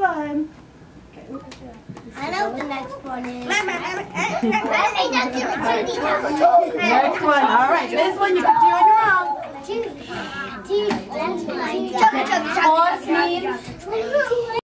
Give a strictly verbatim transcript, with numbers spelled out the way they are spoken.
one. I know what the next one is. Next one. All right. This one you can do on your own. Two. Two. That's fine. Horse means